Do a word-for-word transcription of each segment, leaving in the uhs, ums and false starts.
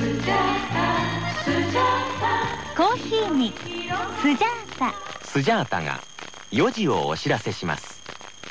コーヒーにスジャータ。 スジャータがよじをお知らせします。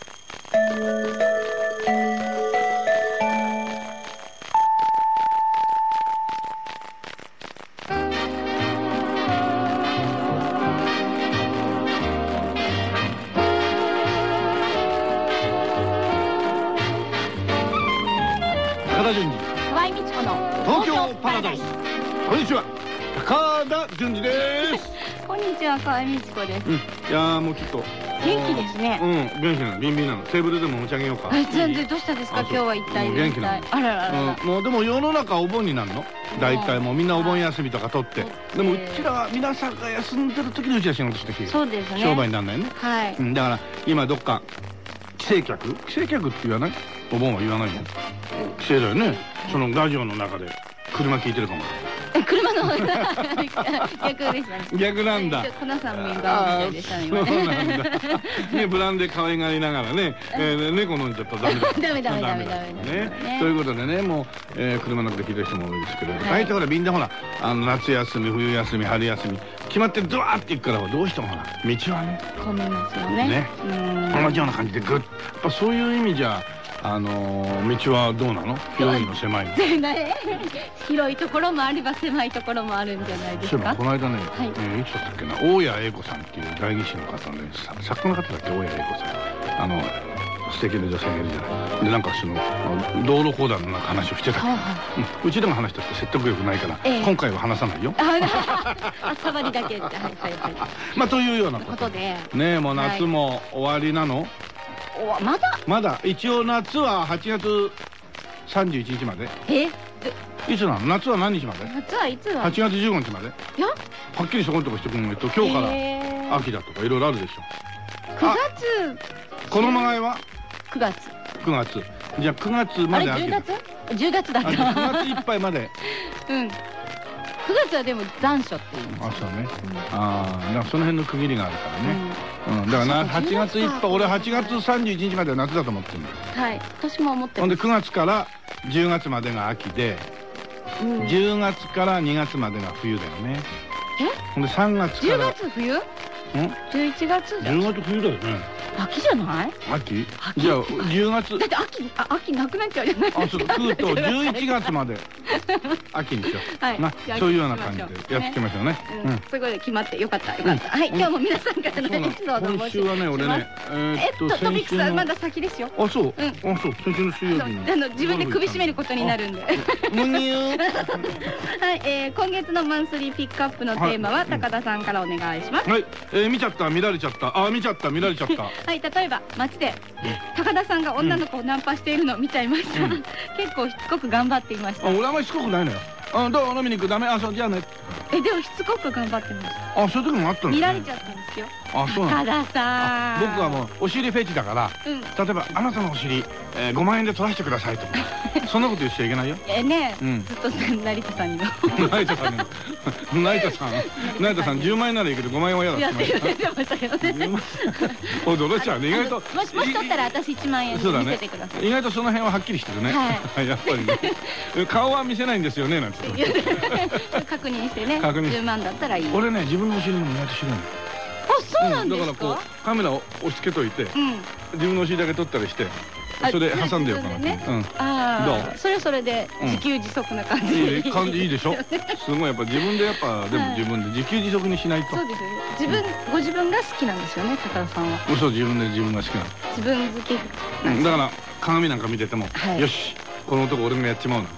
高田純次、 河合美智子の東京パラダイス。こんにちは、高田純次です。 こんにちは、河合美智子です。 うん、いやーもうちょっと元気ですね。 うん、元気なの、ビンビンなの。テーブルでも持ち上げようか。 え、全然どうしたんですか、今日は一体。 元気なの。 あららら。 もうでも世の中お盆になるの。大体もうみんなお盆休みとか取って。でもうちらは皆さんが休んでる時にうちは仕事してきて。 そうですね。 商売にならないね。 はい。 だから今どっか帰省客、帰省客って言わない？お盆は言わないの？帰省だよね。そのラジオの中で車聞いてるかも。 車の逆でしたね。 逆なんだ。 粉さんメンバーみたいでしたね。 そうなんだ。ね、ブランで可愛がりながらね、猫飲んじゃったらダメだ。 ダメダメダメダメね。ということでね、もう車の中で聞いてる人も多いですけど、大体ほらみんなほらあの夏休み、冬休み、春休み決まってドワーっていくからどうしてもほら道はね混みますよね。 ね。同じような感じでグッ。やっぱそういう意味じゃ。あの道はどうなの？広いの狭いの？ 広いところもあれば狭いところもあるんじゃないですか。 この間ね、いつだったっけな、大谷栄子さんっていう代議士の方ね、作家の方だっけ、大谷栄子さん。あの素敵な女性がいるじゃない。でなんかその道路公団の話をしてた。うちでも話したって説得力ないから今回は話さないよ。 あ、さばりだけって。はいはいはい。 まあというようなことでね、もう夏も終わりなの？ まだまだ一応夏ははちがつさんじゅういちにちまで。 えいつなの？夏は何日まで？ 夏はいつはちがつじゅうごにちまで。 いや、 はっきりそこのとこしてくんないと今日から秋だとかいろいろあるでしょ。 くがつ。 このまがいはくがつ。 くがつ。じゃあくがつまで秋。 じゅうがつ？じゅうがつだった。くがついっぱいまで。 うん。くがつはでも残暑って言います。 あ、そうね。ああ、だからその辺の区切りがあるからね。うん、だからなはちがついっぱい、俺はちがつさんじゅういちにちまでは夏だと思ってるんだよ。 はい、私も思ってます。 ほんでくがつからじゅうがつまでが秋で、じゅうがつからにがつまでが冬だよね。 え？ ほんでさんがつから。 じゅうがつ冬？うん？じゅういちがつじゃん。 じゅうがつ冬だよね。 秋じゃない？ 秋？じゃあじゅうがつ。 だって秋、あ、秋なくなっちゃうじゃないですか。 あ、そう、冬とじゅういちがつまで秋にしよう。はい。そういうような感じでやっていきましょうね。 うん。そういうことで決まってよかったよかった。はい。今日も皆さんからのエピソードを募集します。 今週はね、俺ね、 えっとトピックスはまだ先ですよ。 あ、そう。うん。あ、そう。先週の水曜日に。 あの自分で首絞めることになるんで。 むにゅー。 はい。今月のマンスリーピックアップのテーマは高田さんからお願いします。 はい。見ちゃった見られちゃった。あ、見ちゃった見られちゃった。 はい。例えば街で高田さんが女の子をナンパしているのを見ちゃいました。結構しつこく頑張っていました。 俺はあんまりしつこくないのよ。あ、どう飲みに行く？ダメ？あ、そうじゃあね。 え、でもしつこく頑張ってました。 あ、そういう時もあったの。 見られちゃったんですよ。 あ、そうなの。 高田さん。 僕はもうお尻フェチだから、例えばあなたのお尻ごまんえんで取らせてくださいとか、そんなこと言っちゃいけないよ。 えね、ずっと成田さんにも。 成田さんにも。成田さん、成田さんじゅうまんえんならいいけどごまんえんは嫌だ。 やってましたけどね。 驚いちゃうね。意外ともしもし取ったら私いちまんえん見せてください。 意外とその辺ははっきりしてるね。やっぱりね。顔は見せないんですよねなんて。 確認してね。じゅうまんだったらいい。 俺ね、自分のお尻も意外と知らない。 あ、そうなんですか。 だからこうカメラを押し付けといて、自分のお尻だけ撮ったりして、それ挟んでようかな。 ああ、それはそれで自給自足な感じ。 感じいいでしょ。すごいやっぱ自分でやっぱでも自分で自給自足にしないと。 そうですよね。自分ご自分が好きなんですよね、高田さんは。 そう、自分で自分が好きなの。 自分好き。 だから鏡なんか見てても、よし。この男俺がやっちまうの。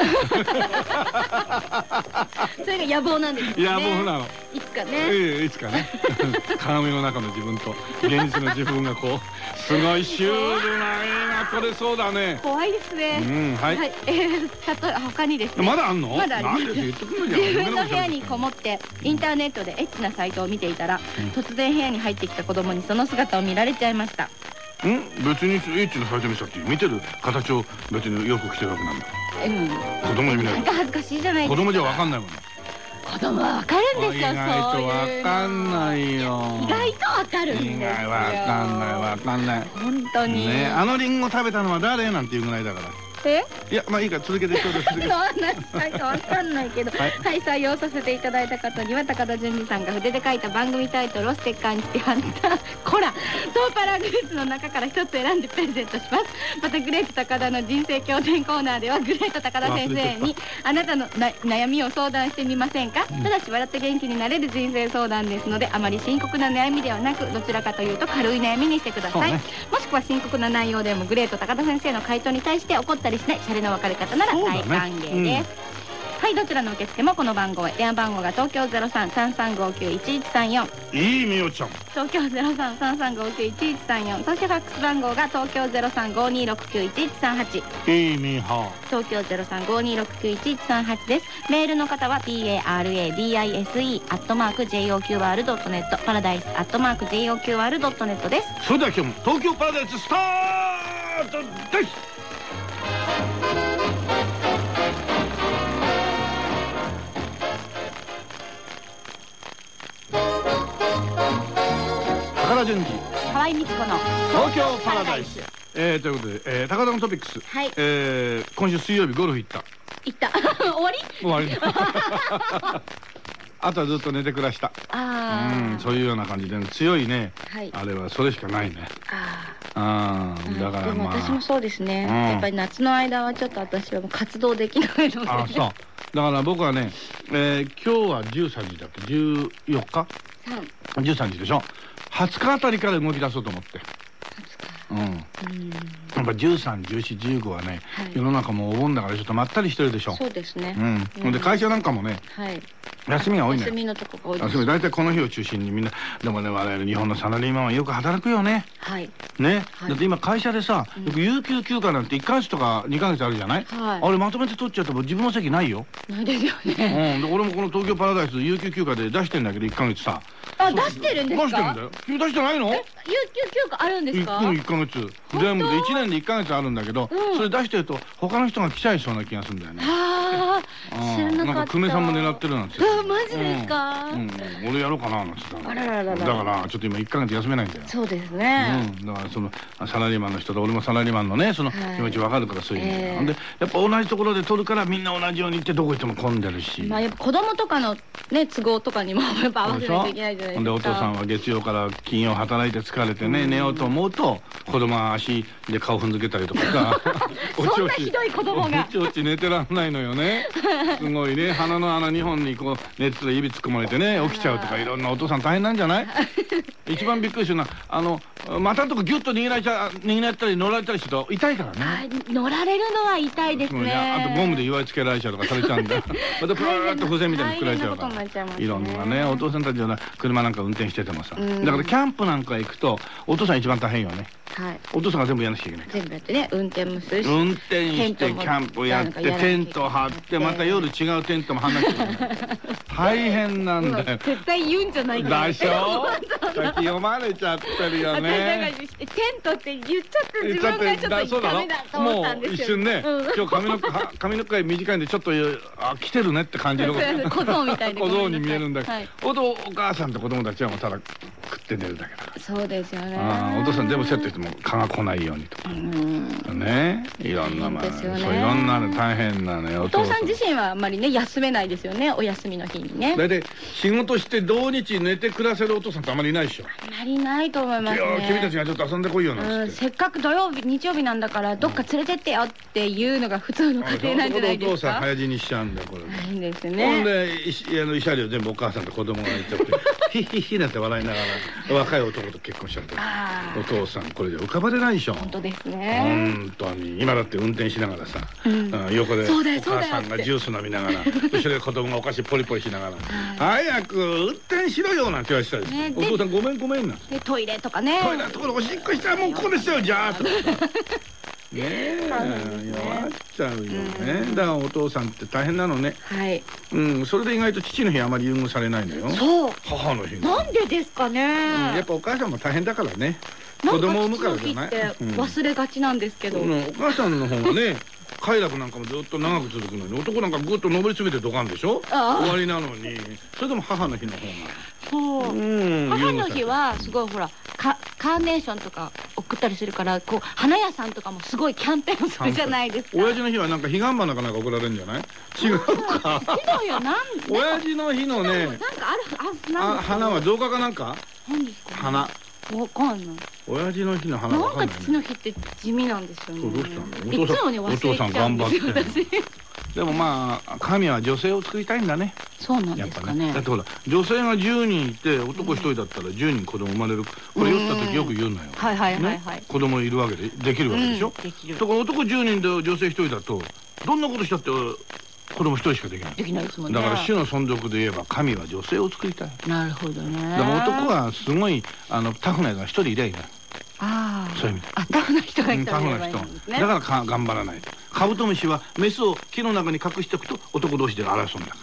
それが野望なんですね。 野望なの。 いつかね。 ええ、いつかね。鏡の中の自分と現実の自分がこうすごいシュールな映画撮れそうだね。 怖いですね。 うん、はい。 ええ、たと他にですね。 まだあんの？ まだあります。 自分の部屋にこもってインターネットでエッチなサイトを見ていたら、突然部屋に入ってきた子供にその姿を見られちゃいました。 ん、別にエッチなサイト見せたって見てる形を別によく着てるわけなんだ。子供に見ない。 なんか恥ずかしいじゃないですか。 子供じゃわかんないもん。 子供はわかるんですか。 意外とわかんないよ。 意外とわかるんですよ。 意外わかんないわかんない。 本当に。 ね、あのリンゴ食べたのは誰なんていうぐらいだから。 えいやまあいいから続けてちょうど続けてなんかわかんないけど、はい、はい、採用させていただいた方には高田純次さんが筆で書いた番組タイトルをステッカーにして貼ったコラトーパラグッズの中から一つ選んでプレゼントします。またグレート高田の人生経典コーナーではグレート高田先生にあなたのな悩みを相談してみませんか、うん、ただし笑って元気になれる人生相談ですので、あまり深刻な悩みではなくどちらかというと軽い悩みにしてください、ね、もしくは深刻な内容でもグレート高田先生の回答に対して怒ったりしないシャレの別れ方なら大歓迎です、はい、どちらの受付もこの番号へ。電話番号が東京 ゼロさん さんさんごきゅう いちいちさんよん。 いいみおちゃん。 東京 ゼロさん さんさんごきゅう いちいちさんよん。そしてファックス番号が東京 ゼロさん ごにろくきゅう いちいちさんはち。 いいみは。 東京 ゼロさん ごにろくきゅう いちいちさんはち です。メールの方は パラダイス アットマーク ジェイオーキューアール ドットネット パラダイス アットマーク ジェイオーキューアール ドットネットです。 それでは今日も東京パラダイススタートです。高田純次、 河合美智子の東京パラダイス。えー、ということで、えー、高田のトピックス、はい、えー、今週水曜日ゴルフ行った行った終わり終わりあとはずっと寝て暮らした。ああ、うん、そういうような感じで、ね、強いね、はい、あれはそれしかないね。ああ、だから、まあ、でも私もそうですね、うん、やっぱり夏の間はちょっと私はもう活動できないので。 あ、そうだから僕はね、えー、今日はじゅうさんじだっけ、じゅうよっか、うん、じゅうさんじでしょ。はつかあたりから動き出そうと思って。うん、やっぱじゅうさん、じゅうよん、じゅうごはね、はい、世の中もお盆だからちょっとまったりしてるでしょ。 そうですね。 うん。うん、で会社なんかもね、はい、休みが多いね。 休みのとこが多いです。 休み大体この日を中心にみんな。でもね、我々日本のサラリーマンはよく働くよね。はい。ね、はい、だって今会社でさ、よく有給休暇なんていっかげつとかにかげつあるじゃない。はい。あれまとめて取っちゃうと自分の席ないよ。 ないですよね。 うん。で俺もこの東京パラダイス有給休暇で出してんだけどいっかげつさ。 あ、出してるんですか。 出してるんだよ。君出してないの？有給休暇あるんですか。 いっかげつ。全部でいちねんでいっかげつあるんだけど、それ出してると他の人が来ちゃいそうな気がするんだよね。ああ、知らなかった。なんか久米さんも狙ってるなんて。 あ、マジですか。 うん、俺やろうかななんて言ったの。 あららら。 だからちょっと今いっかげつ休めないんだよ。 そうですね。 うん、だからそのサラリーマンの人と俺もサラリーマンのね、その気持ちわかるからそういう意味で、やっぱ同じところで取るからみんな同じように行ってどこ行っても混んでるし。 まあやっぱ子供とかのね都合とかにもやっぱ合わせないといけないじゃないですか。 でお父さんは月曜から金曜働いて疲れてね寝ようと思うと子供は足で顔踏んづけたりとかさ。 そんなひどい子供が。 おちおち寝てらんないのよね。すごいね、鼻の穴にほんにこう熱で指突っ込まれてね起きちゃうとかいろんなお父さん大変なんじゃない？一番びっくりするのはあの股のとこギュッと握られちゃ握られたり乗られたりすると痛いからね。 乗られるのは痛いですね。 あとゴムで祝いつけられちゃうとかされちゃうんだ。またプーッと風船みたいに膨られちゃうから。いろんなね、お父さんたちは車なんか運転しててもさ、だからキャンプなんか行くとお父さん一番大変よね。はい、お父さんが全部やらなきゃいけない。 全部やってね、運転もするし。 運転してキャンプやってテント張ってまた夜違うテントも張んなきゃいけない。大変なんだよ。 絶対言うんじゃないか。 でしょ。先読まれちゃってるよね。 テントって言っちゃって自分がちょっとダメだと思ったんですよ。 もう一瞬ね、今日髪の毛髪の毛短いんでちょっとあ来てるねって感じの小僧みたいな小僧に見えるんだけど、お父お母さんと子供たちはもうただ食って寝るだけだから。 そうですよね。 お父さん全部セットしても蚊が来ないようにとかね、いろんなまあそういろんなの大変なのよ。 お父さん自身はあんまりね休めないですよね、お休みの日にね。 だいたい仕事して土日寝て暮らせるお父さんってあまりいないでしょ。 あまりないと思いますね。 君たちがちょっと遊んでこいよなんつって、 せっかく土曜日日曜日なんだからどっか連れてってよっていうのが普通の家庭なんじゃないですか。 お父さん早死にしちゃうんだよこれ。 いいんですね。 ほんで慰謝料全部お母さんと子供が言っちゃってヒッヒッヒなんて笑いながら若い男と結婚しちゃって、お父さんこれで浮かばれないでしょ。 本当ですね。 本当に今だって運転しながらさ、横でお母さんがジュース飲みながら後ろで子供がお菓子ポリポリしながら早く運転しろよなんて言われてたり、お父さんごめんごめんなんて。 トイレとかね、 トイレのところおしっこしたらもうここですよじゃあとかねえ弱っちゃうよね。だからお父さんって大変なのね。はい。うん、それで意外と父の日あまり優遇されないのよ。そう。母の日。 なんでですかね。 やっぱお母さんも大変だからね。子供を産むからじゃない。 忘れがちなんですけど。 お母さんの方がね、快楽なんかもずっと長く続くのに、男なんかぐっと上り詰めてドカンでしょ。終わりなのに、それでも母の日の方がそう、 うん、 母の日はすごいほらカーネーションとか送ったりするから、こう花屋さんとかもすごいキャンペーンするじゃないですか。 親父の日はなんか彼岸花かなんか送られるんじゃない？違うか。 違うよ、なん親父の日のね、 なんかある、 あ、花は造花かなんか？ 何ですか？ 花。 わかんない。 親父の日の花わかんないね。 なんか父の日って地味なんですよね。 そう、どうしたの？ いつもね忘れちゃうんですよ。 お父さん頑張って。でもまあ神は女性を作りたいんだね。 そうなんですかね。 だってほら女性がじゅうにんいて男ひとりだったらじゅうにん子供生まれる。これ酔った時よく言うのよ。 はいはいはいはい。 子供いるわけでできるわけでしょ。 できる。 だから男じゅうにんで女性ひとりだとどんなことしたって子供ひとりしかできない。 できないですもんね。 だから種の存続で言えば神は女性を作りたい。 なるほどね。 だから男はすごいあのタフなやつがひとりいりゃいいな。 ああ。 そういう意味で。 あ、タフな人がいたらタフな人。だからか頑張らないと。カブトムシはメスを木の中に隠しておくと男同士で争うんだから。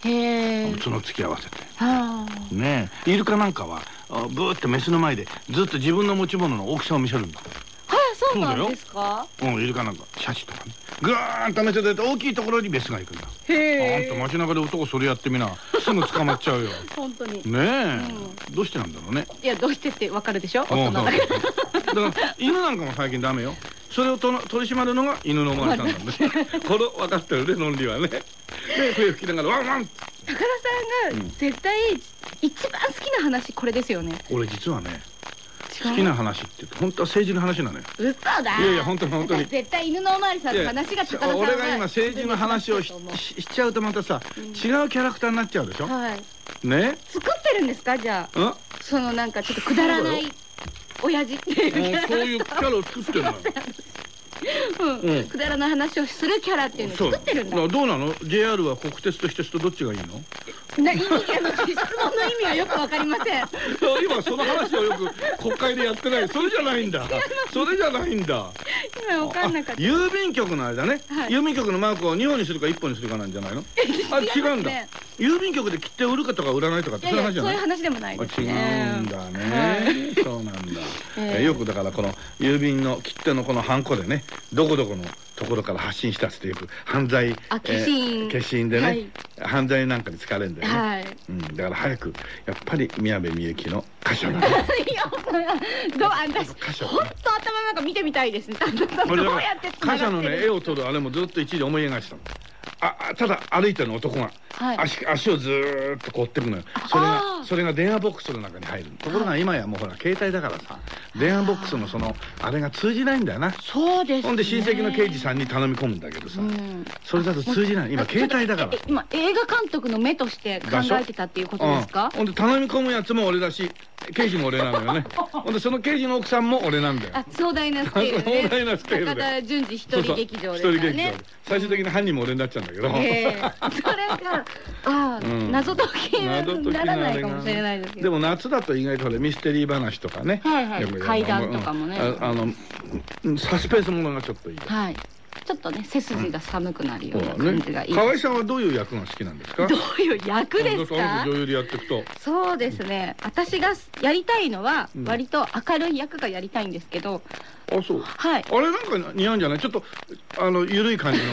へえ。 角突き合わせて。 はあ。 ねえ、イルカなんかはブーってメスの前でずっと自分の持ち物の大きさを見せるんだ。 はい、そうなんですか。 うん、イルカなんかシャチとかね。ぐーんとメスで大きいところにメスが行くんだ。 へえ。 あんた街中で男それやってみな、すぐ捕まっちゃうよ。 本当に。 ねえ、どうしてなんだろうね。 いや、どうしてってわかるでしょ。大人だから。 だから犬なんかも最近ダメよ。それをと取り締まるのが犬のおまわりさんなんです。これ分かってるね、論理はね。で笛吹きながらワンワン。 高田さんが絶対一番好きな話これですよね。 俺実はね、好きな話って言うと本当は政治の話なのよ。 嘘だ。 いやいや本当に本当に。 絶対犬のおまわりさんの話が高田さんが。 俺が今政治の話をしちゃうとまたさ、違うキャラクターになっちゃうでしょ。 はい。 ね。 作ってるんですか、じゃあ。そのなんかちょっとくだらない親父っていう。 そういうキャラを作ってるのよ。 くだらない話をするキャラっていうのを作ってるんだ。 どうなの？ ジェイアール は国鉄と私鉄とどっちがいいの？ な意味が質問の意味はよくわかりません。 今その話をよく国会でやってない。それじゃないんだ。それじゃないんだ。 今わかんなかった。 郵便局のあれだね。郵便局のマークをにほんにするかいっぽんにするかなんじゃないの？あ、違うんだ。郵便局で切手を売るかとか売らないとかってそういう話じゃない？ そういう話でもないですね。 違うんだね。そうなんだ。よくだからこの郵便の切手のこのハンコでね、どこどこのところから発信したってよく犯罪消印でね、犯罪なんかに使われるんだよね。だから早くやっぱり宮部みゆきの歌手だね。 どうあんた本当頭の中見てみたいですね。どうやって歌手のね絵を撮るあれもずっと一時思い描いてたの。あ、ただ歩いてるの男が足足をずーっとこう追ってくのよ。それがそれが電話ボックスの中に入る。ところが今やもうほら携帯だからさ、電話ボックスのそのあれが通じないんだよな。 そうです。 ほんで親戚の刑事さんに頼み込むんだけどさ、それだと通じない。今携帯だから。 今映画監督の目として考えてたっていうことですか？ ほんで頼み込むやつも俺だし、刑事も俺なのよね。ほんでその刑事の奥さんも俺なんだよ。 あ、壮大なスケールね。 壮大なスケールで。 高田純次一人劇場ですからね。 最終的に犯人も俺になっちゃうんだけど。それがあ謎解きにならないかもしれないですけど。 でも夏だと意外とミステリー話とかね。 怪談とかもね。 あのサスペンスものがちょっといい。 はい。ちょっとね背筋が寒くなるような感じがいい。 河合さんはどういう役が好きなんですか？ どういう役ですか？ 女優でやっていくと。 そうですね。私がやりたいのは割と明るい役がやりたいんですけど。 あ、そう。 はい。 あれなんか似合うんじゃない？ちょっとあの緩い感じの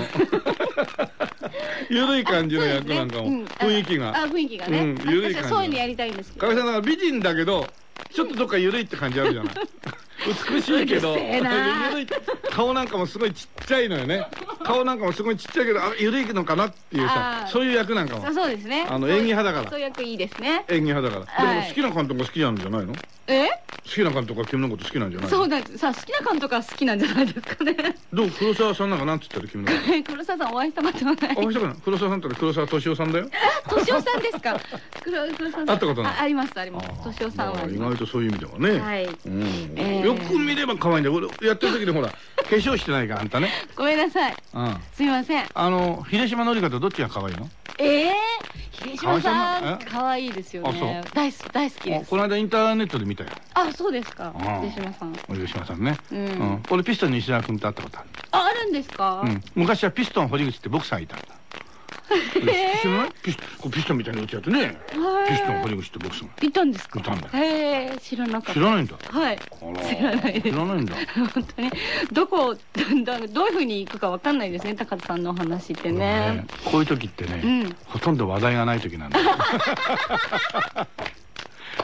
緩い感じの役なんかも雰囲気が。 あ、雰囲気がね。緩い感じ。そういうのやりたいんですけど。 河合さんなんか美人だけどちょっとどっか緩いって感じあるじゃない。美しいけど顔なんかもすごいちっちゃいのよね。顔なんかもすごいちっちゃいけど緩いのかなっていうさ、そういう役なんかも。 そうですね。 あの演技派だから。 そういう役いいですね。 演技派だから。でも好きな監督が好きなんじゃないの？ え？ 好きな監督が君のこと好きなんじゃないの？ そうなんです。さあ好きな監督は好きなんじゃないですかね。 どう？黒沢さんなんかなんつったら君のこと？ 黒沢さんお会いしたことない。 お会いしたことない。黒沢さんって黒沢敏夫さんだよ。 敏夫さんですか？黒黒沢さん。 会ったことない。 ありますあります。敏夫さんは。 意外とそういう意味ではね。 はい。 よく見れば可愛いんだよ。俺やってる時にほら化粧してないからあんたね。 ごめんなさい。すみません。 あの秀島のりかとどっちが可愛いの？ ええ、秀島さん可愛いですよね。大好き大好きです。 この間インターネットで見たよ。 あ、そうですか。秀島さん。 秀島さんね。うん。俺ピストン西田君と会ったことある。 あ、あるんですか？ 昔はピストン堀口ってボクサーいたんだ。知らない？ピストンピストンみたいなやつやってね。ピストン堀口ってボクサー。 いたんですか？ いたんだ。 へえ、知らなかった。 知らないんだ。 はい。知らないです。 知らないんだ。 本当にどこどういうふうに行くかわかんないですね。高田さんのお話ってね。 こういう時ってね、ほとんど話題がない時なんだ。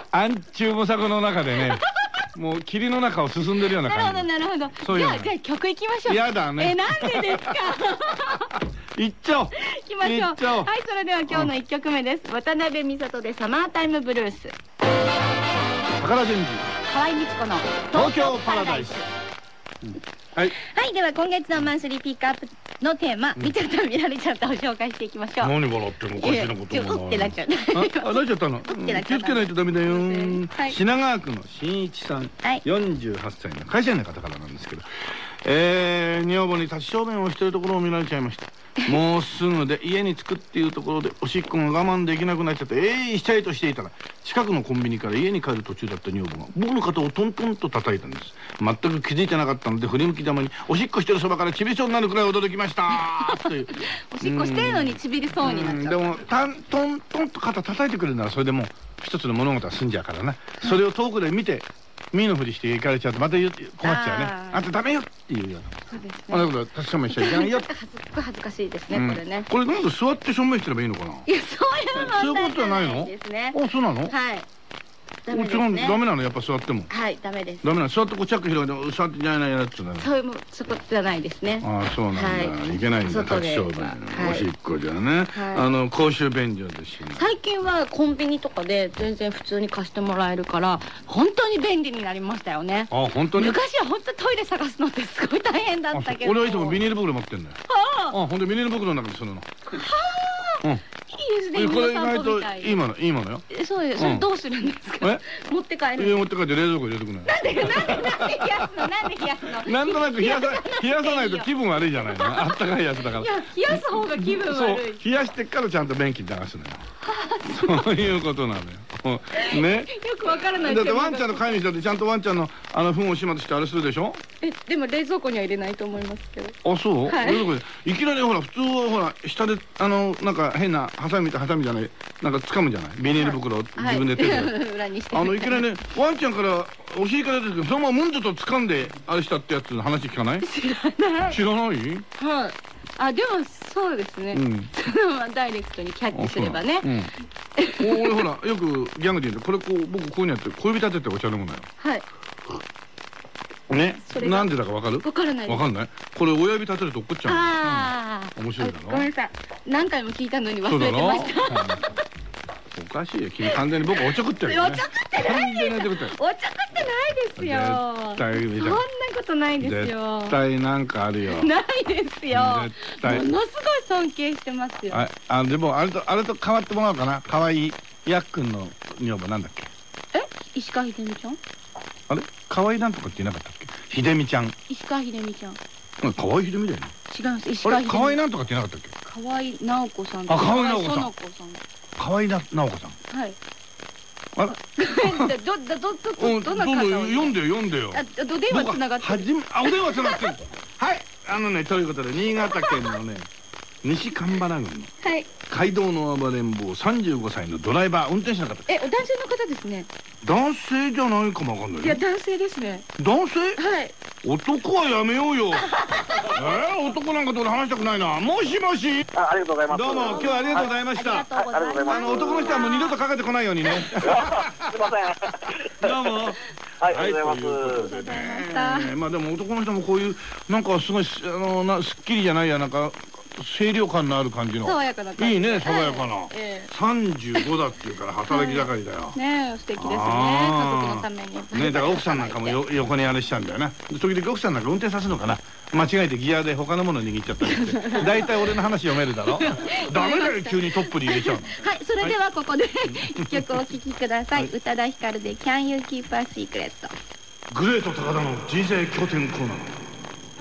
暗中模索の中でね、もう霧の中を進んでるような感じ。 なるほどなるほど。じゃあじゃあ曲いきましょう。 やだね。 え、なんでですか。 行っちゃおう。 行きましょう。はい、それでは今日の一曲目です。渡辺美里でサマータイムブルース。 高田純次、 河合美智子の東京パラダイス。はい。 はい、では今月のマンスリーピックアップのテーマ、見ちゃった見られちゃったを紹介していきましょう。 何笑ってんの、おかしいなことも。 うってなっちゃう。 あ、なっちゃったの。気をつけないとダメだよ。品川区の新一さん、よんじゅうはっさいの会社員の方からなんですけど、えー、女房に立ち小便をしているところを見られちゃいました。もうすぐで家に着くっていうところでおしっこが我慢できなくなっちゃってえいしちゃいとしていたら、近くのコンビニから家に帰る途中だった女房が僕の肩をトントンと叩いたんです。全く気づいてなかったので振り向きざまにおしっこしてるそばからちびりそうになるくらい驚きましたという。 おしっこしてるのにちびりそうになっちゃう。 でもタントントンと肩叩いてくれるならそれでもう一つの物事は済んじゃうからな。それを遠くで見て見のふりして行かれちゃうとまた困っちゃうね。あんたダメよっていうような。そうですね。あ、だから立ち正面しちゃいけないよ。すっごい恥ずかしいですね、これね。 これなんか座って正面してればいいのかな。 いや、そういうのそういうことはないの。あ、そうなの。 はい。 ダメですね。ダメなの、やっぱ座っても。 はい、ダメです。 ダメなの、座ってこうチャック広げて座ってじゃないやつだね。 そういうもそこじゃないですね。 ああ、そうなんだ。いけないんだ。立ち小便、おしっこじゃね。あの公衆便所ですし。 最近はコンビニとかで全然普通に貸してもらえるから本当に便利になりましたよね。 あ、本当に。 昔は本当トイレ探すのってすごい大変だったけど。 俺はいつもビニール袋持ってんだよ。あ、ほんでビニール袋の中にするの。はあ。うん。いいですね。 これ意外といいもの、いいものよ。 そうです。それどうするんですか。持って帰る。 持って帰って冷蔵庫入れてくのよ。 なんでなんでなんで冷やすの、なんで冷やすの。 なんとなく冷やさ冷やさないと気分悪いじゃないの。あったかいやつだから。 いや、冷やす方が気分悪い。そう、 冷やしてからちゃんと便器に流すのよ。そういうことなのよ。ね。 よくわからない。 だってワンちゃんの飼い主だってちゃんとワンちゃんのあの糞を始末してあれするでしょ。 え、でも冷蔵庫には入れないと思いますけど。 あ、そう。冷蔵庫でいきなりほら普通はほら下であのなんか変なハサミハサミじゃないなんか掴むじゃない。ビニール袋を自分で手で。あのいきなりねワンちゃんからお尻から出てくるそのままムンズと掴んであれしたってやつの話聞かない？ 知らない。 知らない？ はい。あ、でもそうですね。ダイレクトにキャッチすればね。 俺ほらよくギャグで言うとこれこう僕こういうのやって小指立ててお茶飲むのよ。 はい。 ね、なんでだかわかる？わからない。 わかんない。これ親指立てると怒っちゃう。 ああ。 面白いだろ。 ごめんなさい。何回も聞いたのに忘れてました。 おかしいよ。君完全に僕おちょくってるよね。 おちょくってないです。おちょくってないですよ。 絶対そんなことないですよ。 絶対なんかあるよ。 ないですよ。絶対。ものすごい尊敬してますよ。 あ、でもあれとあれと変わってもらおうかな。可愛いやっくんの女房なんだっけ？ え？石川秀美ちゃん？ あれ？可愛いなんとかって言えなかったっけ？秀美ちゃん。 石川秀美ちゃん。 可愛い秀美だよね。 違います。石川秀美。 可愛いなんとかって言えなかったっけ？ 可愛い直子さん。 あ、可愛い直子さん。可愛いな直子さん。 はい。 あれ？ どどどどどんな方？ 読んでよ読んでよ。 あ、お電話つながってる。 あ、お電話つながってる。はい。あのね、ということで新潟県のね西蒲原郡の街道の暴れん坊さんじゅうごさいのドライバー運転手の方。 え、お男性の方ですね。 男性じゃないかもわかんない。 いや、男性ですね。 男性？ はい。 男はやめようよ。えー、男なんかと俺話したくないな。もしもし。 あ、ありがとうございます。 どうも今日はありがとうございました。 ありがとうございます。 あの男の人はもう二度とかけてこないようにね。 すいません。 どうも。 はい、ありがとうございます。まあでも男の人もこういうなんかすごいあのなすっきりじゃないやなんか清涼感のある感じの。 爽やかな感じ。 いいね、爽やかな。三十五だっていうから働き盛りだよ。 ねえ、素敵ですね。家族のために。 ね、だから奥さんなんかも横にあれしちゃうんだよな。時々奥さんなんか運転させるのかな。間違えてギアで他のもの握っちゃったりして。大体俺の話読めるだろ。ダメだよ急にトップに入れちゃうの。 はい、それではここで一曲お聴きください。宇多田ヒカルで Can You Keep a Secret。 グレート高田の人生拠点コーナー。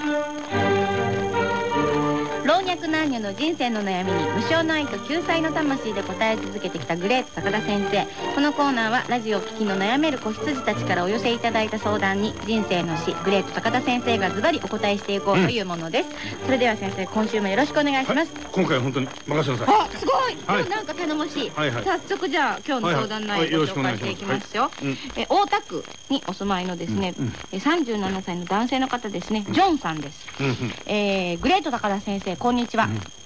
老若男女の人生の悩みに無償の愛と救済の魂で答え続けてきたグレート高田先生。このコーナーはラジオを聴きの悩める子羊たちからお寄せいただいた相談に人生の師グレート高田先生がズバリお答えしていこうというものです、うん、それでは先生今週もよろしくお願いします、はい、 今回は本当に任せなさい。 あ、すごい、はい、なんか頼もしい、はいはい、早速じゃあ今日の相談内容をご紹介していきますよ。え大田区にお住まいのですね、うんうん、さんじゅうななさいの男性の方ですね、ジョンさんです、うんうん、えー、グレート高田先生こんにちは、うん、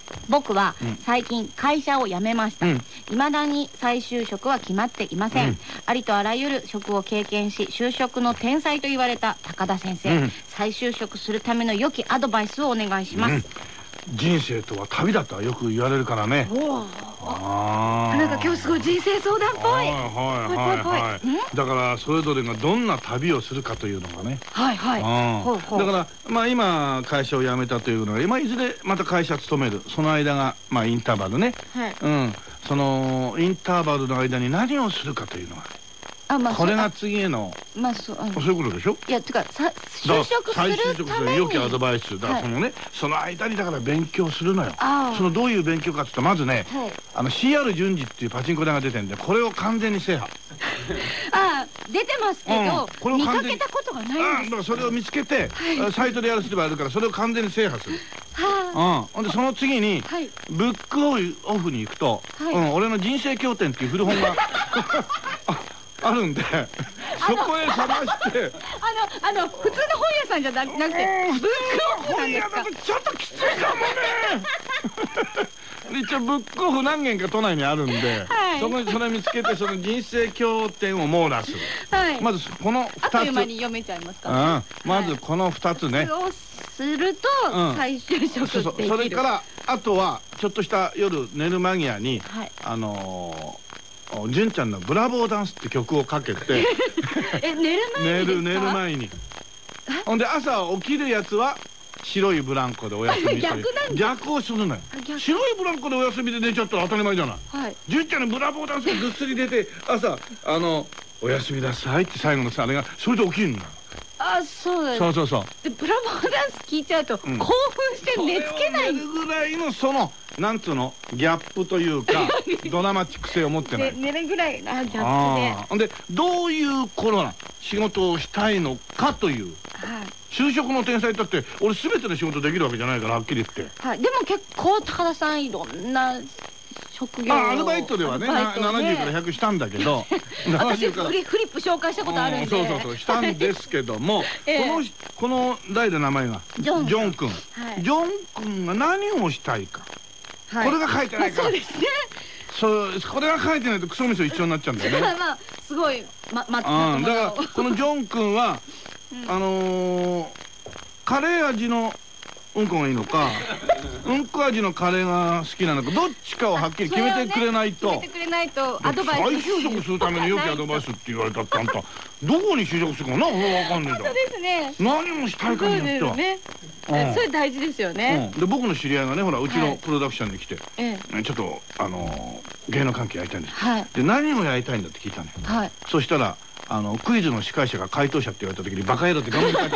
僕はうん最近会社を辞めました。 うん未だに再就職は決まっていません。 うんありとあらゆる職を経験し就職の天才と言われた高田先生、 うん再就職するための良きアドバイスをお願いします。 うん、人生とは旅だとはよく言われるからね。 おお、 ああ、 なんか今日すごい人生相談っぽい。 はいはいはいはい。 んだからそれぞれがどんな旅をするかというのがね。 はいはい。ほうほう。 だからまあ今会社を辞めたというのは今いずれまた会社勤めるその間がまあインターバルね。 はい。 うん。そのインターバルの間に何をするかというのは。 あ、まあこれが次への。 まあそう。 そういうことでしょ。 いやてかさ就職す再就職するるために良きアドバイスだからそのねその間にだから勉強するのよ。そのどういう勉強かって言ったらまずねあの シーアール 順次っていうパチンコ台が出てるんでこれを完全に制覇。 ああ出てますけど、 これを見か完全にけたことがないんあです。 だからそれを見つけてサイトでやる人があるからそれを完全に制覇する。 はうんほんでその次にはいブックオフに行くとはいうん俺の人生経典っていう古本がああるんでそこへ探してあのあの普通の本屋さんじゃななくてブックオフなんですか。 ちょっときついかもね。一応ブックオフ何軒か都内にあるんで、 はいそこにそれ見つけてその人生経典を網羅する。 はい。 まずこのあっという間ふたつ。 に読めちゃいますうか。 ん、まずこのふたつね。 をするとうん再就そうそう職できる。 それからあとはちょっとした夜寝る間際にはい。 あのー、純ちゃんの「ブラボーダンス」って曲をかけてえ寝る前にですか。 寝る寝る前にほんで朝起きるやつは白いブランコでお休みという逆なんだ逆をするのよ。 逆白いブランコでお休みで寝ちゃったら当たり前じゃない。 はい。 純ちゃんのブラボーダンスでぐっすり出て朝あの「おやすみなさい」って最後のさあれがそれで起きるんだよ。 あ、そうです。 そうそうそう。 でブラボーダンス聞いちゃうとうん興奮して寝つけない。 それを寝るぐらいのそのなんつうのギャップというかドラマチック性を持ってなねい。 寝るぐらいあギャップで。 あーほんでどういう頃な仕事をしたいのかというはい。 就職の天才だって俺全ての仕事できるわけじゃないからはっきり言って。 はい。でも結構高田さんいろんな職業を。 まあアルバイトではねアルバイトななじゅうからひゃくしたんだけど私ななじゅうからフリフリップ紹介したことあるんで。 そうそうそうしたんですけどもええこのこの代で名前がジョンジョン君はいジョン君が何をしたいかはい。 これが書いてないからそうですね。 そうこれが書いてないとクソみそ一緒になっちゃうんだよね。 まあすごいままうんだからこのジョン君はあのーカレー味のうんこがいいのかうんこ味のカレーが好きなのかどっちかをはっきり決めてくれないと。 決めてくれないとアドバイス。 再就職するために良きアドバイスって言われたってあんたどこに就職するかな分かんねえじゃん。 そうですね。 何もしたいかによっては。 そうですね。 うんそれ大事ですよね。 うんで僕の知り合いがねほらうちはいのプロダクションに来てええ。 ねちょっとあのー芸能関係やりたいんです。 はいで何をやりたいんだって聞いたのよ。 はい。 そしたらあのクイズの司会者が回答者って言われた時にバカ野郎って頑張りたい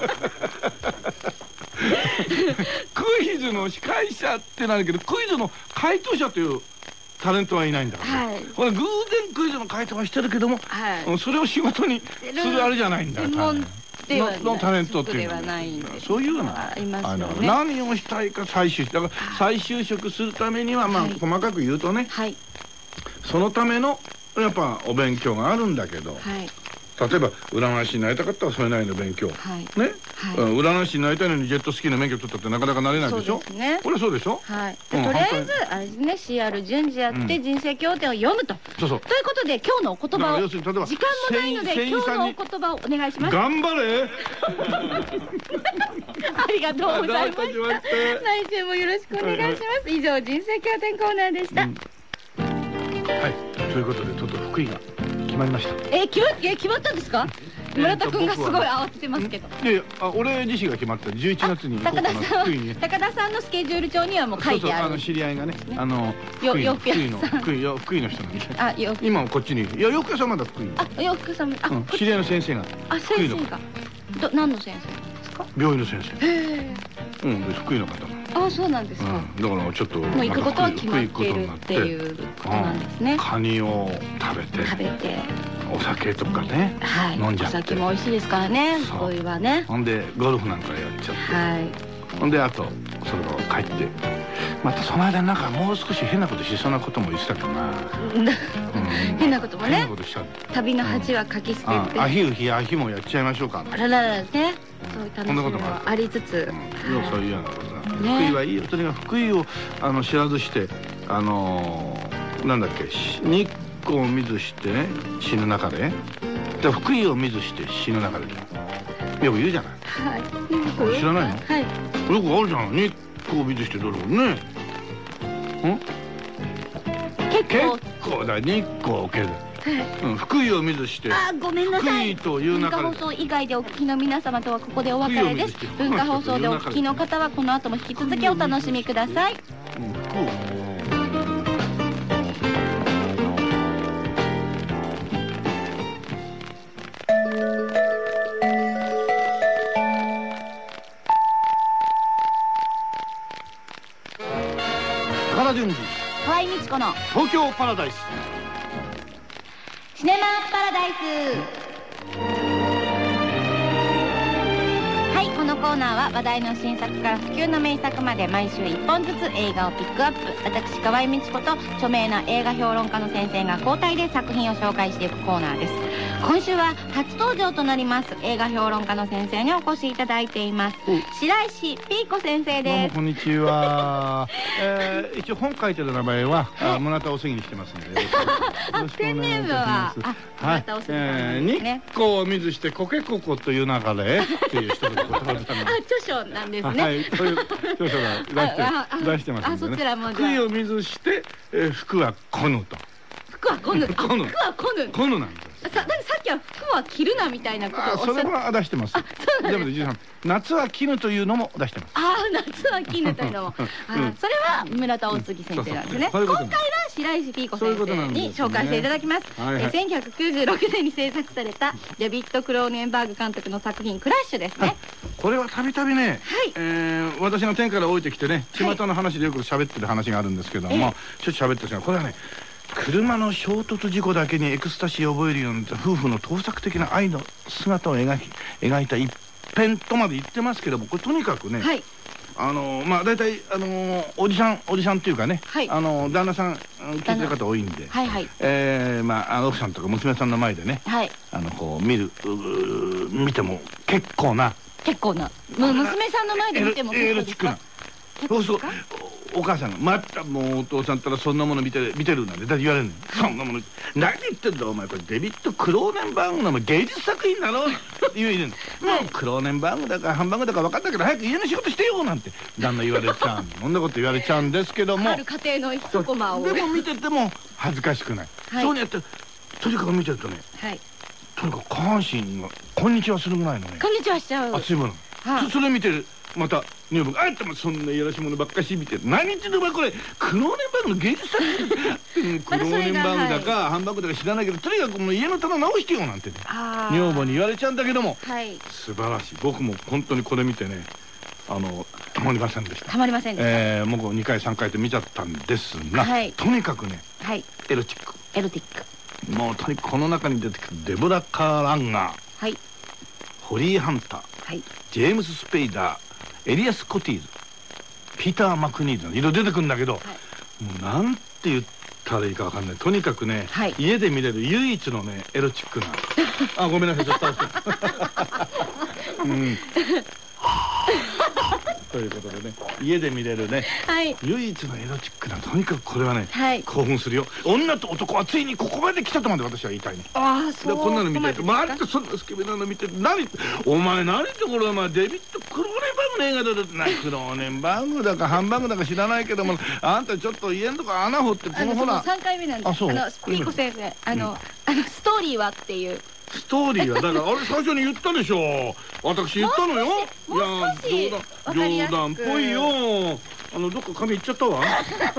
クイズの司会者ってなるけどクイズの回答者というタレントはいないんだから、 はいこれ偶然クイズの回答はしてるけども、 はいうんそれを仕事にするあれじゃないんだよ専門ではないののタレントっていうのではないんです。 そういうのありますあのよね。 何をしたいか再就だから再就職するためにはまあはい細かく言うとねはいそのためのやっぱお勉強があるんだけど、 はい例えば占い師になりたかったらそれなりの勉強、 はいね、 はいうん占い師になりたいのにジェットスキーの免許取ったってなかなかなれないでしょ。 そうですね。 これそうでしょ。 はい。 うんとりあえ本ずあれですね シーアール 順次やってうん人生経典を読むと。 そうそう。 ということで今日のお言葉だからを要するに例えば時間もないので船員今日のお船員言葉をお願いします。 頑張れ。 ありがとうございました。 どういたしまして来週もよろしくお願いします。以上人生経典コーナーでした。 はい。ということでとうとう福井が決まりました。 え決まえ決まったんですか？村田君がすごい慌ててますけど。 いやいやあ俺自身が決まったじゅういちがつに行こうかな高田さん福井に。 高田さんのスケジュール帳にはもう書そうそうあのいてある。 知り合いがねあのよ福井の洋服屋さん福井の福井よ福井の人なんで。 あよ今はこっちにいや洋服屋さんまだ福井に。 あ洋服さんあうんこ知り合いの先生があ福井の先生がど何の先生なんですか？ 病院の先生。 へえ。 うんで福井の方が。 あそうなんですか。 うん、だからちょっともう行くことは決まっているってまた福井いうことなんですね。 カニを食べて食べて、 お酒とかねはい。 飲んじゃってお酒も美味しいですからね。 そう福井はね。 ほんでゴルフなんかやっちゃって、 はい。 ほんであとそれから帰ってまたその間なんかもう少し変なことしそうなことも言ってたけどな、うん、 変なこともね変なことしちゃって旅の恥はかき捨てあて。 アヒウヒアヒもやっちゃいましょうか、 あらららね。そういう楽しみもありつつ。 うん、そういうようなことだ福井はいいよ。とにかく福井をあの知らずしてあのー、なんだっけ日光を見ずしてね死ぬ中で、で福井を見ずして死ぬ中でよく言うじゃない。はい。知らないの？はい。よくあるじゃん。日光を見ずしてどれもね。ん？結構。結構だ。日光を受ける。うん、福井を見ずして。 あ、ごめんなさい。 福井という中で。 文化放送以外でお聞きの皆様とはここでお別れです。文化放送でお聞きの方はこの後も引き続きお楽しみください。うん、 高田純次、 河合美智子の東京パラダイス。 シネマパラダイス。はい、このコーナーは話題の新作から不朽の名作まで毎週いっぽんずつ映画をピックアップ。私河合美智子と著名な映画評論家の先生が交代で作品を紹介していくコーナーです。今週は初登場となります映画評論家の先生にお越しいただいています。白石ピーコ先生です。 どうもこんにちは。えー、一応本書いてる名前は村田お杉にしてますんで。 あ、ペンネームは村田お杉さんですね。 日光を見ずしてコケココという中でっていう人が言葉で。 あ、著書なんですね。 はい、そういう著書が出して出してますんでね。 あ、そちらもじゃあ。 福井を見ずして福は来ぬと。 服は来ぬ。服は来ぬ。 来ぬなんです。 さ、さっきは服は着るなみたいなことをおっしゃって。 それは出してます。 あ、そうなんです。 でも夏は絹というのも出してます。 ああ、夏は絹というのも。あ、それは村田大杉先生なんですね。今回は白石ピーコ先生に紹介していただきます。せんきゅうひゃくきゅうじゅうろくねんに制作されたデビッド・クローネンバーグ監督の作品クラッシュですね。 これはたびたびね、私の天から降りてきてね、巷の話でよく喋ってる話があるんですけども、ちょっと喋ってるんですが、これはね。車の衝突事故だけにエクスタシーを覚えるようになった夫婦の盗作的な愛の姿を描き描いた一編とまで言ってますけども、これとにかくね、はい、あのまあ大体あのおじさんおじさんっていうかね、はい、あの旦那さん聞いてる方多いんで、はいはい、えー、まああの奥さんとか娘さんの前でね、はい、あのこう見る見ても結構な結構な娘さんの前で見てもエロチックな。そうそう、お母さんが「またもうお父さんったらそんなもの見てる見てる」なんてだって言われるの。そんなもの何言ってんだお前、これデビッド・クローネンバーグの芸術作品だろって言うの。もうクローネンバーグだかハンバーグだか分かったけど早く家の仕事してよなんて旦那言われちゃう。そんなこと言われちゃうんですけども、 ある家庭の一コマをでも見てても恥ずかしくない。そうやってとにかく見てるとね、とにかく下半身が「こんにちは」するぐらいのね、 こんにちはしちゃう熱いもの。それ見てるまた女房が「あんたもそんないやらしいものばっかし見て何言ってんのお前これクローネンバーグの芸術作品クローネンバーグだかハンバーグだか知らないけどとにかくもう家の棚直してよ」なんてね女房に言われちゃうんだけども、素晴らしい。僕も本当にこれ見てね、あのたまりませんでした。 たまりませんでした。 ええ、もうにかいさんかいと見ちゃったんですが、とにかくねエロチックエロティック、 もうとにかくこの中に出てくるデボラ・カー・ランガー、ホリー・ハンター、ジェームス・スペイダー、エリアス・コティーズ、ピーター・マクニールの色々出てくるんだけど、もうなんて言ったらいいかわかんない。とにかくね、家で見れる唯一のねエロチックなあ、ごめんなさいちょっとうんということでね、家で見れるね、唯一のエロチックな、とにかくこれはね興奮するよ。女と男はついにここまで来たとまで私は言いたいね。ああ、そう。こんなの見てるとまるでそんなスケベなの見てる。何お前何ってこれお前デビッド・クローネンバーグの映画だってな、クローネンバーグだかハンバーグだか知らないけども、あんたちょっと家のとこ穴掘ってこのほらさんかいめなんです。あのピーコ先生、あのあのストーリーはっていうストーリーはだからあれ最初に言ったでしょ。私言ったのよ。いや冗談冗談っぽいよ。あのどっか髪いっちゃったわ。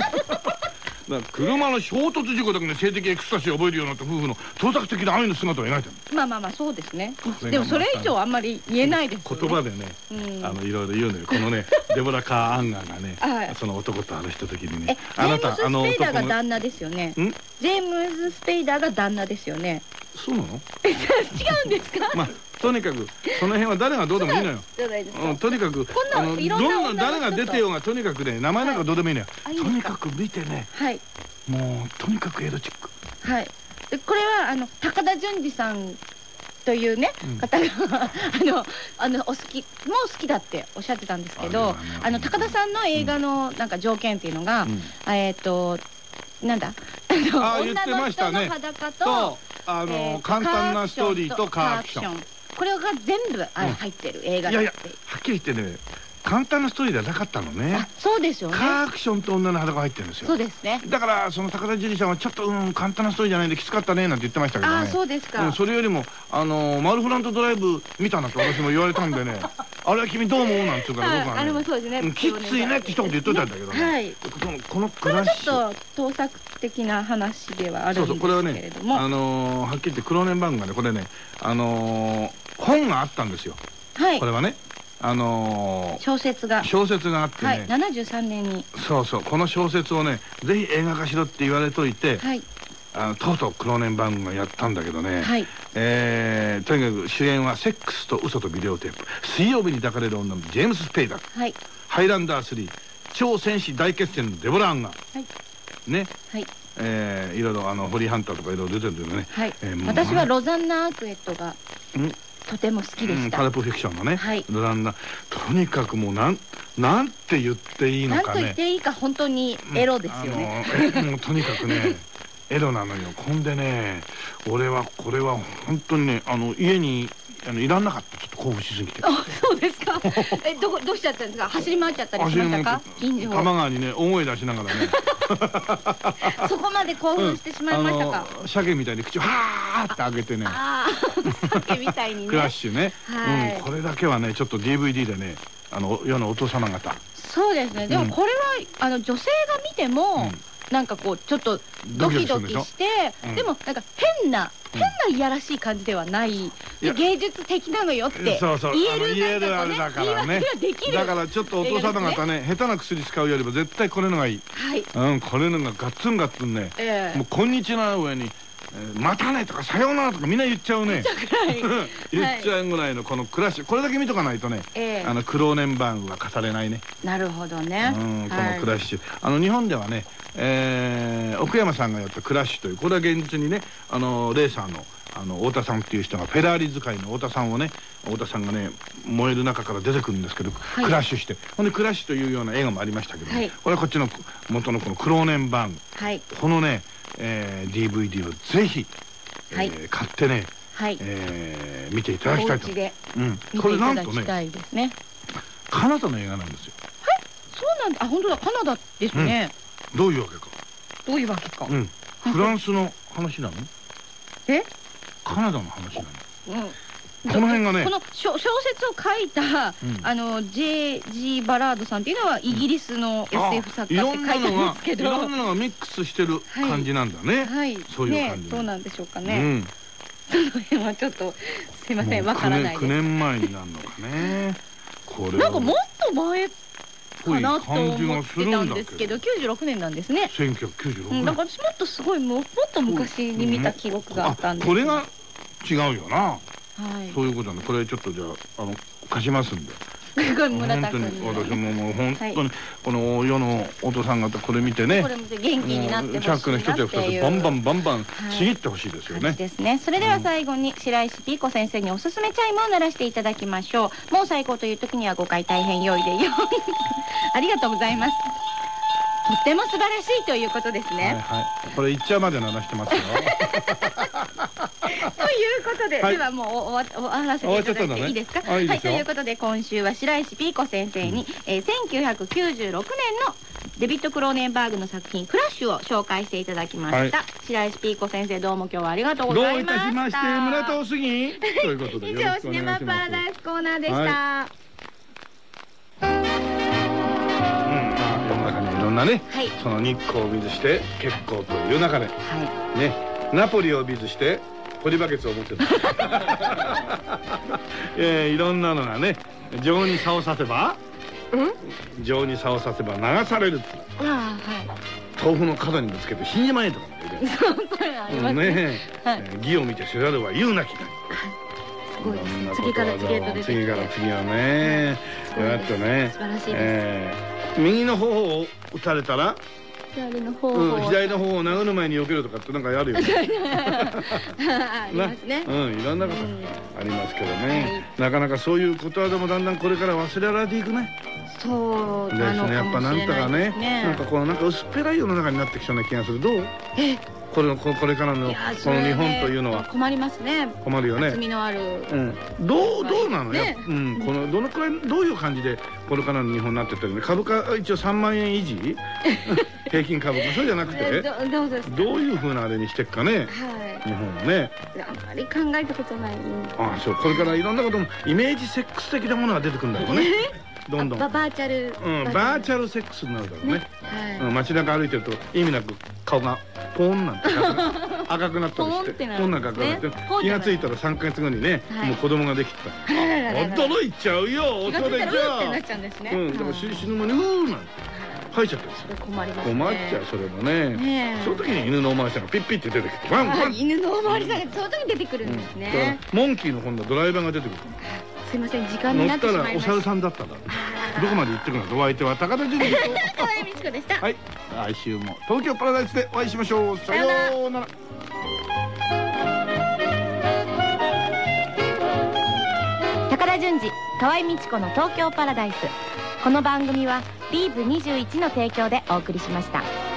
車の衝突事故だけで性的エクスタシーを覚えるようになった夫婦の盗作的な愛の姿を描いてる。 まあまあまあそうですね。でもそれ以上あんまり言えないですよね。 言葉でね、あのいろいろ言うのよ。このねデボラ・カー・アンガーがね、その男と話した時にね、 あなたあのジェームズ・スペイダーが旦那ですよね。ジェームズ・スペイダーが旦那ですよね。 そうなの？ 違うんですか？ まあとにかくその辺は誰がどうでもいいのよ。とにかくあのどんな誰が出てようがとにかくね、名前なんかどうでもいいのよ。とにかく見てね、もうとにかくエロチック。 はい。これはあの高田純次さんというね、 うん方があのあのお好きもう好きだっておっしゃってたんですけど、 あれはねあの高田さんの映画のなんか条件っていうのが、 うんえっとなんだあのあ言って女の人のましたね裸とと、 あえーとの簡単なストーリーとカーアクション。 これが全部あうん入ってる映画いやいだって。 やはっきり言ってね簡単なストーリーではなかったのねあ、。そうですよね。 カーアクションと女の裸が入ってるんですよ。 そうですね。 だからその高田樹里さんはちょっとうん簡単なストーリーじゃないんできつかったねなんて言ってましたけどあ、 ね。 そうですか。 うん、それよりもあのマルフラントドライブ見たなと私も言われたんでねあれは君どう思うなんて言うから僕はねあれもそうですね。 うんきついねって一言言っといたんだけどね、 はい。 このこのこれはクラッシュちょっと盗作的な話ではあるそんですうそうこれはねけれども、 あのーはっきり言ってクローネンバーグがねこれねあのー本があったんですよはいこれはねあのー小説が小説があってはいね、 ななじゅうさんねんにそうそうこの小説をねぜひ映画化しろって言われといて、 はいあのとうとうクローネンバーグがやったんだけどね、 はいえーとにかく主演はセックスと嘘とビデオテープ水曜日に抱かれる女のジェームス・スペイダーはいハイランダースリー超戦士大決戦のデボラーンがはいねはいえーいろいろあのホリーハンターとかいろいろ出てるんだよね、 はいえーもう私はロザンナ・アークエットがうんとても好きでうん、 した。 パルプフィクションのね、 はいドランナとにかくもうなんなんて言っていいのなんかねと言っていいか本当にエロですよね。 あのえもうとにかくねエロなのよほんでね俺はこれは本当にねあの家にあのいらんなかったちょっと興奮しすぎてあ、そうですか。え、どこどうしちゃったんですか。走り回っちゃったりしましたか。近所多摩川にね大声出しながらねそこまで興奮してしまいましたか。 あの鮭みたいに口をはーって開けてねああ、酒みたいにね。 クラッシュね、 はいうん、これだけはねちょっと ディーブイディー でねあの世のお父様方そうですね。でもこれはあの女性が見てもなんかこうちょっとドキドキしてうんでもなんか変な変ないやらしい感じではないで芸術的なのよってそうそう言えあの言えるなんるあれだかこうね言いからね訳ができる。 だからちょっとお父様方ね下手な薬使うよりも絶対これのがいい、 はい。 うん、これのがガッツンガッツンね、 ええもう「こんにちは」の上に「えーまたね」とか「さようなら」とかみんな言っちゃうね言っちゃうぐらいのこのクラッシュこれだけ見とかないとね、 ええあのクローネンバーグは語れないね、 なるほどね。 うん、こはいのクラッシュ、あの日本ではね、えー奥山さんがやったクラッシュというこれは現実にねあのレーサーのあの太田さんっていう人がフェラーリ使いの太田さんをね太田さんがね燃える中から出てくるんですけど、 いクラッシュしてほんでクラッシュというような映画もありましたけど、ねはいこれはこっちの元のこのクローネンバーグはいこのね、えー、ディーブイディー をぜひ、えーはい買ってね、 はい。 えー見ていただきおたいと家でうん、こ見ていれなんとねただきたいですね。 カナダの映画なんですよ。 そうなんだ。あ、本当だ。カナダですね。 どういうわけか、 どういうわけか。 うん、フランスの話なのえ？ カナダの話なのうん。 この辺がねこの小小説を書いた、 うんあの ジェイジー バラードさんっていうのはイギリスの エスエフ 作い家って書いたろんなのんですけど、 がいろんなのがミックスしてる感じなんだね、 はい、 そういう感じね、どうなんでしょうかうね。 ん、 その辺はちょっとすいません、わからない 9 で年前になるのかねこれす。 はなんかもっと前ぽいかなと感じ思がするってたんんだけどですけど、きゅうじゅうろくねんなんですね。 せんきゅうひゃくきゅうじゅうろくねんうん、だから私もっとすごいももっと昔に見た記憶があったんです。 これが違うよな、 はい。 そういうことなんでこれちょっとじゃああの貸しますんでこれ村本当に田君に私ももう本当にはいこの世のお父さん方これ見てねこれも元気になってほしいなっていうチャックの一つや二つバンバンバンバンはいちぎってほしいですよ感じね。 ですね。それでは最後に白石ピーコ先生におすすめチャイムを鳴らしていただきましょう。もう最高という時にはごかい大変良いでよありがとうございます。とっても素晴らしいということですはいね。 はい。これ一茶まで鳴らしてますよ。 ということで、 はいではもうお終わ終わらせていただいていいですか。 終わっちゃったのねあいいですよはい、ということで今週は白石ピーコ先生に、えーせんきゅうひゃくきゅうじゅうろくねんのデビッド・クローネンバーグの作品「クラッシュ」を紹介していただきました、 は白石ピーコ先生、どうも今日はありがとうごどざいました。 ういたしまして村田おすぎということで以よろしくお上シネマ願いします。 パラダイスコーナーでした、 はうん、まあ世の中にいろんなね、 はいその日光を見ずして結構という中ではね、ナポリを見ずしてポリバケツを持ってる。えー、いろんなのがね、情に差をさせば、情に差をさせば流されるっていう。 い。ああ、はい。 豆腐の角にぶつけて死んじまえとかも言うじゃないそうそういうのありますうんね。 ねえ、 はいえー義を見てせざるは言うなきだ。 すごいですね。次から次へと出てきて。 次から次はね、 すごいですやっとね素晴らしいです。 えー右の方を打たれたら左の方うん、左の方を殴る前に避けるとかってなんかあるよね。 ありますね。 うん、いろんなことありますけどね。なかなかそういうことわざもだんだんこれから忘れられていくね。 そうですね。やっぱなんとかね、なんかこのなんか薄っぺらい世の中になってきそうな気がする。どう？ え、 これのこれからのこの日本というのは困りますね。 困るよね。 厚みのある。 うん。どうどうなのよ。うん。このどのくらいどういう感じでこれからの日本になってってるの？株価一応さんまんえん維持？平均株価そうじゃなくて、 どうですか？ どういう風なあれにしていくかね。日本はね。 あんまり考えたことない。 ああ、そう。これからいろんなこともイメージセックス的なものが出てくるんだろうね。どんどん。 バーチャル。 うん、バーチャルセックスになるだろうね。街中歩いてると意味なく顔がポーンなんて赤くなったりして、ポンなんか赤くなって気がついたらさんかげつごにね、もう子供ができてた。驚いちゃうよ。それじゃあ。うん、だから死ぬ間にうーなんて。入っちゃったんですよ。困りますね。困っちゃう、それもね。その時に犬のおまわりさんがピッピッて出てきて、ワンワン。 犬のおまわりさんがその時に出てくるんですね。 モンキーの今度ドライバーが出てくる。 すいません、時間になってしまいました。 乗ったらお猿さんだったんだ。どこまで行ってくるの？お相手は高田純次と河合美智子でした。 はい、来週も東京パラダイスでお会いしましょう。さようなら。 高田純次、河合美智子の東京パラダイス。この番組はビーズにじゅういちの提供でお送りしました。